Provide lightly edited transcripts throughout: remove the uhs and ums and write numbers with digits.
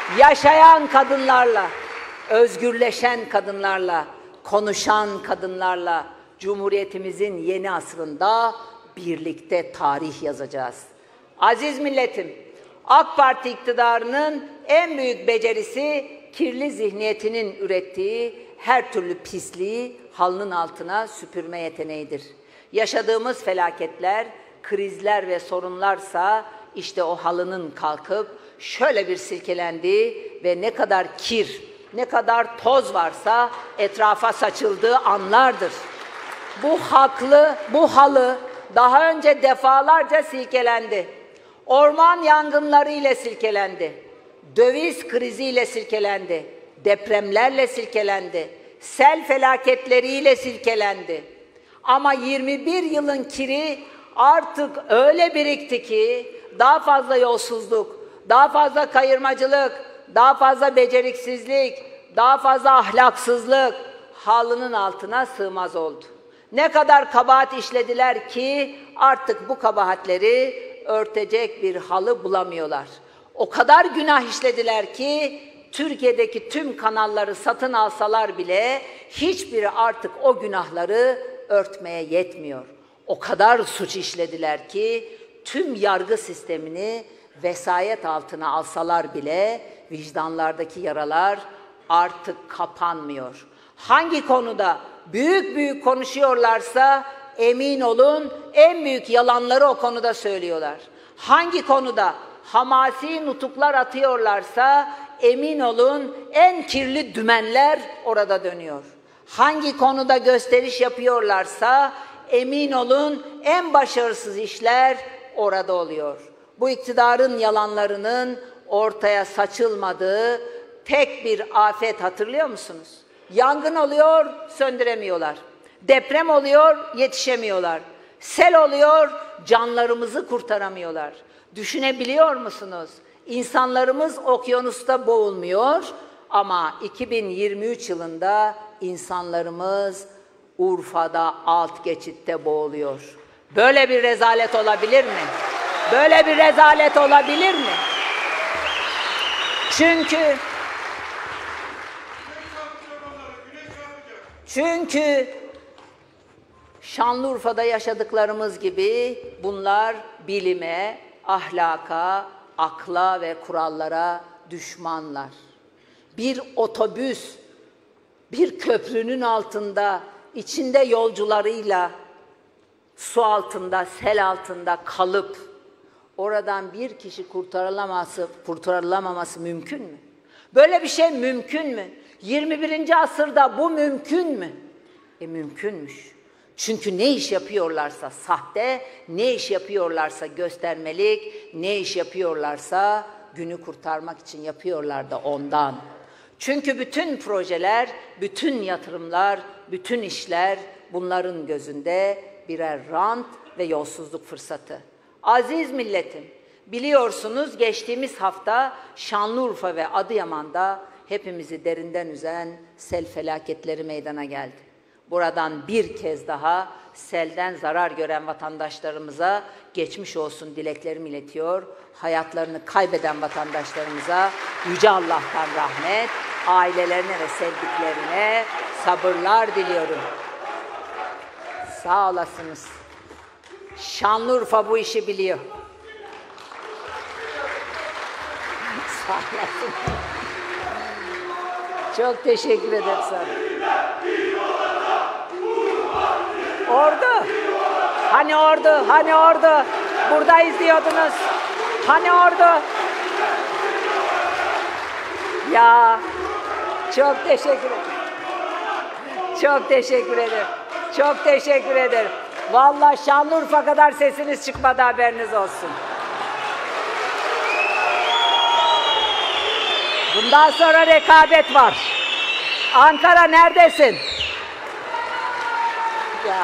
yaşayan kadınlarla, özgürleşen kadınlarla, konuşan kadınlarla Cumhuriyetimizin yeni asrında birlikte tarih yazacağız. Aziz milletim, AK Parti iktidarının en büyük becerisi kirli zihniyetinin ürettiği her türlü pisliği halının altına süpürme yeteneğidir. Yaşadığımız felaketler, krizler ve sorunlarsa işte o halının kalkıp şöyle bir silkelendiği ve ne kadar kir, ne kadar toz varsa etrafa saçıldığı anlardır. Bu halı daha önce defalarca silkelendi. Orman yangınları ile silkelendi. Döviz kriziyle silkelendi. Depremlerle silkelendi. Sel felaketleriyle silkelendi. Ama 21 yılın kiri artık öyle birikti ki daha fazla yolsuzluk, daha fazla kayırmacılık, daha fazla beceriksizlik, daha fazla ahlaksızlık halının altına sığmaz oldu. Ne kadar kabahat işlediler ki artık bu kabahatleri örtecek bir halı bulamıyorlar. O kadar günah işlediler ki Türkiye'deki tüm kanalları satın alsalar bile hiçbiri artık o günahları örtmeye yetmiyor. O kadar suç işlediler ki tüm yargı sistemini vesayet altına alsalar bile vicdanlardaki yaralar artık kapanmıyor. Hangi konuda büyük büyük konuşuyorlarsa emin olun en büyük yalanları o konuda söylüyorlar. Hangi konuda hamasi nutuklar atıyorlarsa emin olun en kirli dümenler orada dönüyor. Hangi konuda gösteriş yapıyorlarsa emin olun en başarısız işler orada oluyor. Bu iktidarın yalanlarının ortaya saçılmadığı tek bir afet hatırlıyor musunuz? Yangın oluyor, söndüremiyorlar. Deprem oluyor, yetişemiyorlar. Sel oluyor, canlarımızı kurtaramıyorlar. Düşünebiliyor musunuz? İnsanlarımız okyanusta boğulmuyor ama 2023 yılında insanlarımız Urfa'da alt geçitte boğuluyor. Böyle bir rezalet olabilir mi? Böyle bir rezalet olabilir mi? Çünkü Şanlıurfa'da yaşadıklarımız gibi bunlar bilime, ahlaka, akla ve kurallara düşmanlar. Bir otobüs, bir köprünün altında, içinde yolcularıyla su altında, sel altında kalıp oradan bir kişi kurtarılamaması mümkün mü? Böyle bir şey mümkün mü? 21. asırda bu mümkün mü? Mümkünmüş. Çünkü ne iş yapıyorlarsa sahte, ne iş yapıyorlarsa göstermelik, ne iş yapıyorlarsa günü kurtarmak için yapıyorlar da ondan. Çünkü bütün projeler, bütün yatırımlar, bütün işler bunların gözünde birer rant ve yolsuzluk fırsatı. Aziz milletim, biliyorsunuz geçtiğimiz hafta Şanlıurfa ve Adıyaman'da hepimizi derinden üzen sel felaketleri meydana geldi. Buradan bir kez daha selden zarar gören vatandaşlarımıza geçmiş olsun dileklerimi iletiyor. Hayatlarını kaybeden vatandaşlarımıza Yüce Allah'tan rahmet, ailelerine ve sevdiklerine sabırlar diliyorum. Sağ olasınız. Şanlıurfa bu işi biliyor. Sağ olasın. Çok teşekkür ederim sana. Ordu. Hani ordu, hani ordu. Buradayız diyordunuz. Hani ordu. Ya çok teşekkür ederim. Çok teşekkür ederim. Çok teşekkür ederim. Vallahi Şanlıurfa kadar sesiniz çıkmadı, haberiniz olsun. Bundan sonra rekabet var. Ankara neredesin? Ya.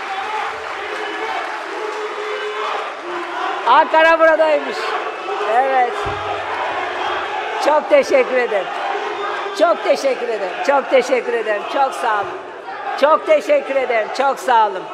Ankara buradaymış. Evet. Çok teşekkür ederim. Çok teşekkür ederim. Çok teşekkür ederim. Çok sağ olun. Çok teşekkür ederim. Çok sağ olun.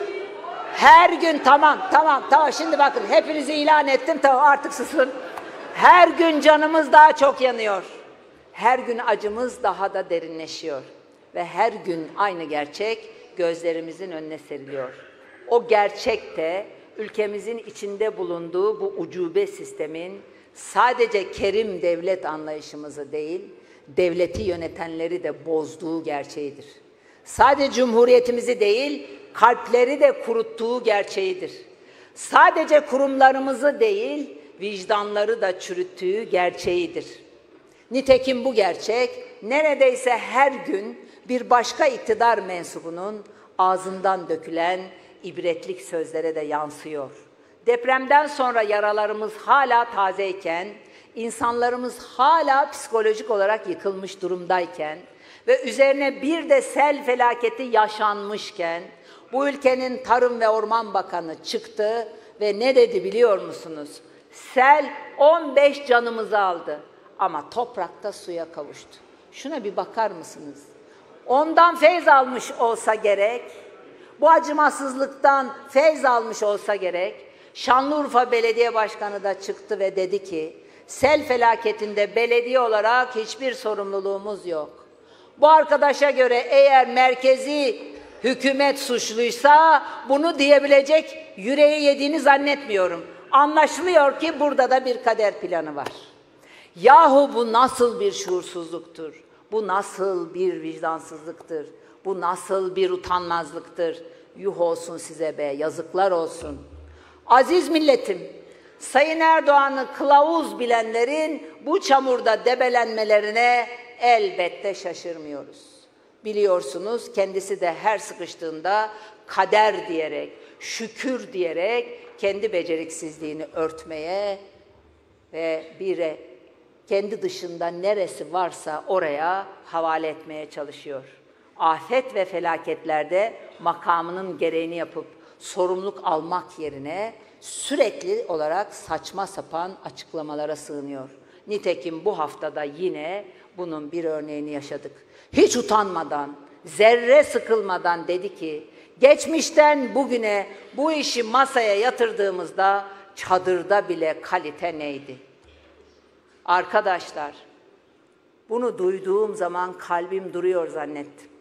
Her gün tamam. Şimdi bakın hepinizi ilan ettim. Tamam artık susun. Her gün canımız daha çok yanıyor. Her gün acımız daha da derinleşiyor. Ve her gün aynı gerçek gözlerimizin önüne seriliyor. O gerçek de ülkemizin içinde bulunduğu bu ucube sistemin sadece kerim devlet anlayışımızı değil, devleti yönetenleri de bozduğu gerçeğidir. Sadece cumhuriyetimizi değil, kalpleri de kuruttuğu gerçeğidir. Sadece kurumlarımızı değil, vicdanları da çürüttüğü gerçeğidir. Nitekim bu gerçek neredeyse her gün bir başka iktidar mensubunun ağzından dökülen ibretlik sözlere de yansıyor. Depremden sonra yaralarımız hala tazeyken, insanlarımız hala psikolojik olarak yıkılmış durumdayken ve üzerine bir de sel felaketi yaşanmışken, bu ülkenin Tarım ve Orman Bakanı çıktı ve ne dedi biliyor musunuz? Sel 15 canımızı aldı ama toprakta suya kavuştu. Şuna bir bakar mısınız? Ondan feyz almış olsa gerek, bu acımasızlıktan feyz almış olsa gerek, Şanlıurfa Belediye Başkanı da çıktı ve dedi ki, sel felaketinde belediye olarak hiçbir sorumluluğumuz yok. Bu arkadaşa göre eğer merkezi hükümet suçluysa bunu diyebilecek yüreği yediğini zannetmiyorum. Anlaşılıyor ki burada da bir kader planı var. Yahu bu nasıl bir şuursuzluktur? Bu nasıl bir vicdansızlıktır? Bu nasıl bir utanmazlıktır? Yuh olsun size be, yazıklar olsun. Aziz milletim, Sayın Erdoğan'ı kılavuz bilenlerin bu çamurda debelenmelerine elbette şaşırmıyoruz. Biliyorsunuz kendisi de her sıkıştığında kader diyerek, şükür diyerek kendi beceriksizliğini örtmeye ve kendi dışında neresi varsa oraya havale etmeye çalışıyor. Afet ve felaketlerde makamının gereğini yapıp sorumluluk almak yerine sürekli olarak saçma sapan açıklamalara sığınıyor. Nitekim bu haftada yine bunun bir örneğini yaşadık. Hiç utanmadan, zerre sıkılmadan dedi ki, geçmişten bugüne bu işi masaya yatırdığımızda çadırda bile kalite neydi? Arkadaşlar, bunu duyduğum zaman kalbim duruyor zannettim.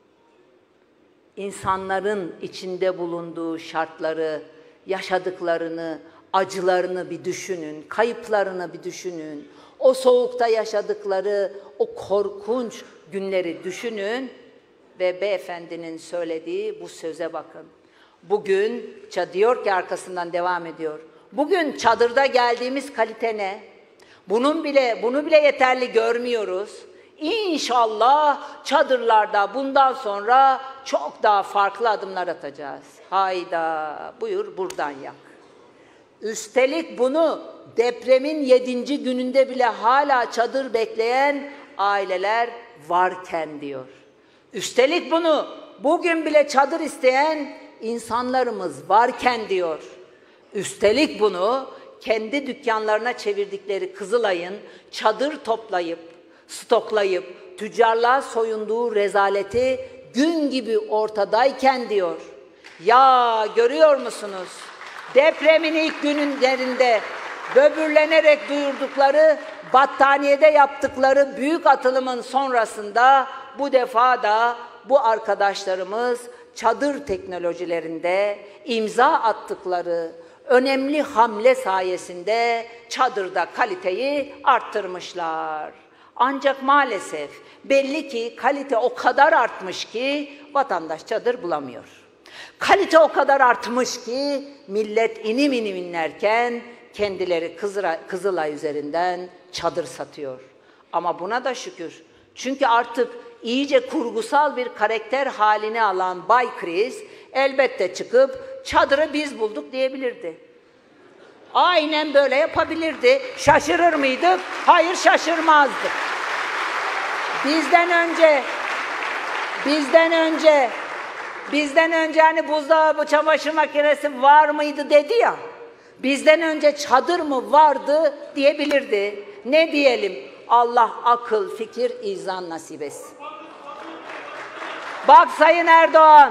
İnsanların içinde bulunduğu şartları, yaşadıklarını, acılarını bir düşünün, kayıplarını bir düşünün. O soğukta yaşadıkları o korkunç günleri düşünün ve beyefendinin söylediği bu söze bakın. Bugün, diyor ki arkasından devam ediyor. Bugün çadırda geldiğimiz kalite ne? Bunu bile yeterli görmüyoruz. İnşallah çadırlarda bundan sonra çok daha farklı adımlar atacağız. Hayda, buyur buradan yak. Üstelik bunu depremin 7. gününde bile hala çadır bekleyen aileler varken diyor. Üstelik bunu bugün bile çadır isteyen insanlarımız varken diyor. Üstelik bunu kendi dükkanlarına çevirdikleri Kızılay'ın çadır toplayıp, stoklayıp, tüccarlığa soyunduğu rezaleti gün gibi ortadayken diyor. Ya görüyor musunuz? Depremin ilk günlerinde böbürlenerek duyurdukları, battaniyede yaptıkları büyük atılımın sonrasında bu defa da bu arkadaşlarımız çadır teknolojilerinde imza attıkları önemli hamle sayesinde çadırda kaliteyi arttırmışlar. Ancak maalesef belli ki kalite o kadar artmış ki vatandaş çadır bulamıyor. Kalite o kadar artmış ki millet inim inim inlerken kendileri Kızılay üzerinden çadır satıyor. Ama buna da şükür. Çünkü artık iyice kurgusal bir karakter halini alan Bay Kriz elbette çıkıp çadırı biz bulduk diyebilirdi. Aynen böyle yapabilirdi. Şaşırır mıydık? Hayır, şaşırmazdık. Bizden önce hani buzdolabı, çamaşır makinesi var mıydı dedi ya. Bizden önce çadır mı vardı diyebilirdi. Ne diyelim? Allah akıl, fikir, izan nasip etsin. Bak Sayın Erdoğan,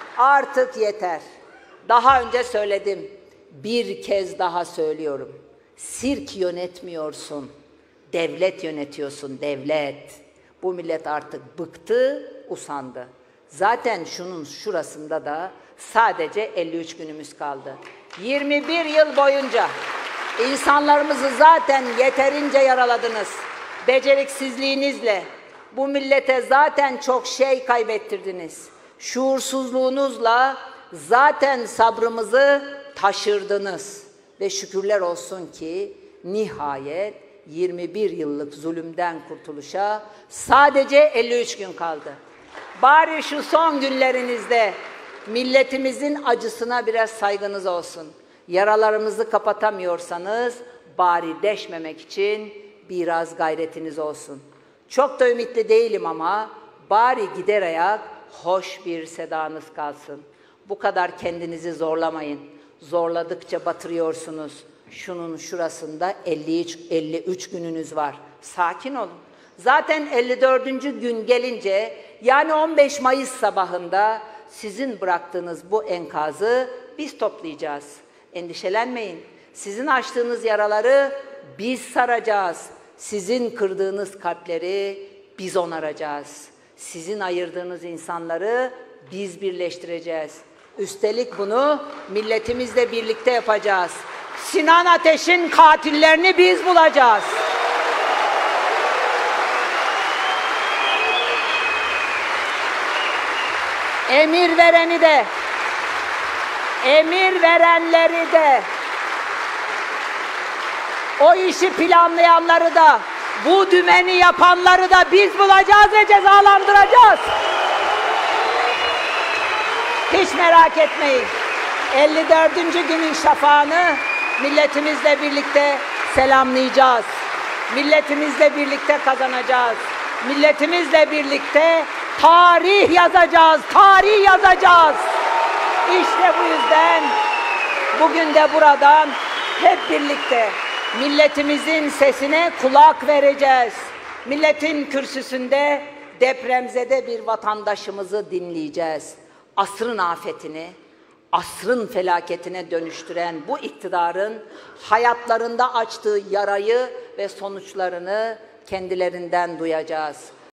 artık yeter. Daha önce söyledim. Bir kez daha söylüyorum. Sirk yönetmiyorsun, devlet yönetiyorsun, devlet. Bu millet artık bıktı, usandı. Zaten şunun şurasında da sadece 53 günümüz kaldı. 21 yıl boyunca insanlarımızı zaten yeterince yaraladınız. Beceriksizliğinizle bu millete zaten çok şey kaybettirdiniz. Şuursuzluğunuzla zaten sabrımızı taşırdınız. Ve şükürler olsun ki nihayet 21 yıllık zulümden kurtuluşa sadece 53 gün kaldı. Bari şu son günlerinizde milletimizin acısına biraz saygınız olsun. Yaralarımızı kapatamıyorsanız bari deşmemek için biraz gayretiniz olsun. Çok da ümitli değilim ama bari gider ayak hoş bir sedanız kalsın. Bu kadar kendinizi zorlamayın. Zorladıkça batırıyorsunuz. Şunun şurasında 53 gününüz var. Sakin olun. Zaten 54. gün gelince yani 15 Mayıs sabahında sizin bıraktığınız bu enkazı biz toplayacağız. Endişelenmeyin. Sizin açtığınız yaraları biz saracağız. Sizin kırdığınız kalpleri biz onaracağız. Sizin ayırdığınız insanları biz birleştireceğiz. Üstelik bunu milletimizle birlikte yapacağız. Sinan Ateş'in katillerini biz bulacağız. Emir vereni de, emir verenleri de, o işi planlayanları da, bu dümeni yapanları da biz bulacağız ve cezalandıracağız. Hiç merak etmeyin. 54. günün şafağını milletimizle birlikte selamlayacağız. Milletimizle birlikte kazanacağız. Milletimizle birlikte tarih yazacağız, tarih yazacağız. İşte bu yüzden bugün de buradan hep birlikte milletimizin sesine kulak vereceğiz. Milletin kürsüsünde depremzede bir vatandaşımızı dinleyeceğiz. Asrın afetini, asrın felaketine dönüştüren bu iktidarın hayatlarında açtığı yarayı ve sonuçlarını kendilerinden duyacağız.